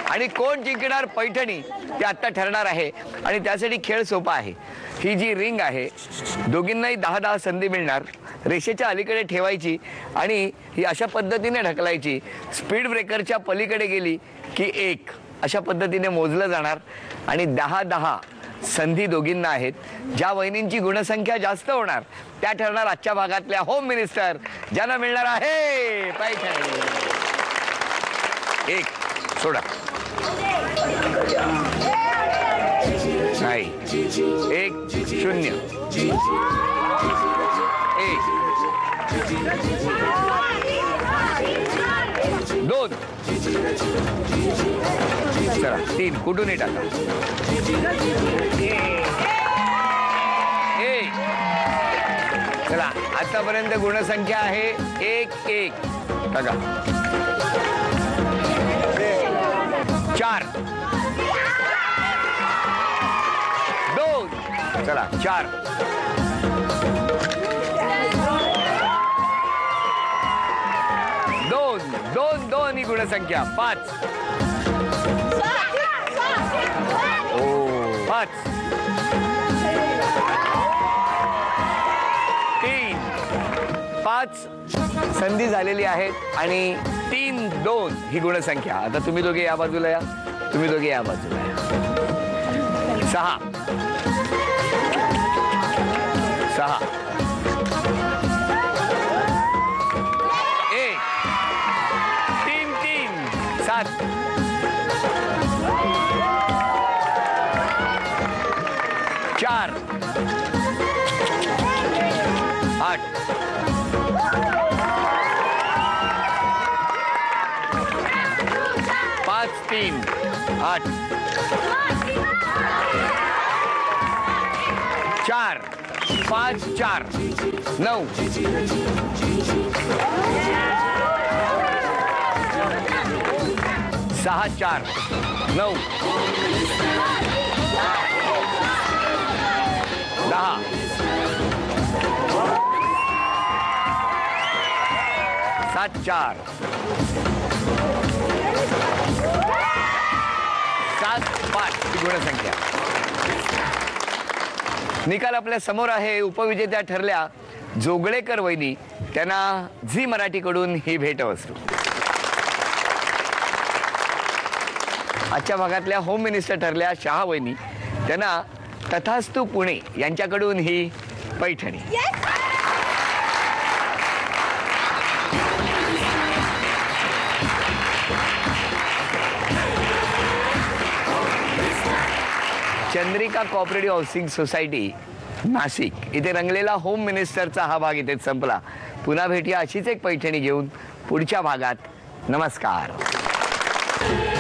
आणि कोण जिंकणार पैठणी ते आता ठरणार आहे. आणि त्यासाठी खेळ सोपा आहे. ही जी रिंग आहे दोघींनाही 10-10 संधी मिळणार. रेषेच्या अलीकडे ठेवायची आणि ही अशा पद्धतीने ढकलायची. स्पीड ब्रेकरच्या पलीकडे गेली की 1 अशा पद्धतीने मोजलं जाणार. आणि 10-10 संधी दोघींना आहेत. ज्या वहिनींची गुणसंख्या जास्त होणार त्या ठरणार आजच्या भागातल्या होम मिनिस्टर, ज्यांना मिळणार आहे पैठणी. 1 सोडा नाही 1-0 1 2 चला 3 कुठूनही टाका 1 चला आतापर्यंत गुणसंख्या आहे 1-1 टाका 4 2 चला 4 2 ही गुणसंख्या 5 5 3 5 संधी झालेली आहेत आणि 3-2 ही गुणसंख्या. आता तुम्ही दोघे या बाजूला या, तुम्ही दोघे या बाजूला या. 6 6 1 3 7 4 8 5 3 8 4 5 4 9 6 4 9 10 7 4 7 5 ही गुणसंख्या. निकाल आपल्या समोर आहे. उपविजेत्या ठरल्या जोगळेकर वहिनी. त्यांना झी मराठीकडून ही भेटवस्तू. आजच्या भागातल्या होम मिनिस्टर ठरल्या शहा वहिनी. त्यांना तथास्तू पुणे यांच्याकडून ही पैठणी. Chandrika co-operative housing society Nashik इथे रंगलेला होम मिनिस्टरचा हा भाग इथेच संपला. पुन्हा भेटूया अशीच एक पैठणी घेऊन पुढच्या भागात. नमस्कार.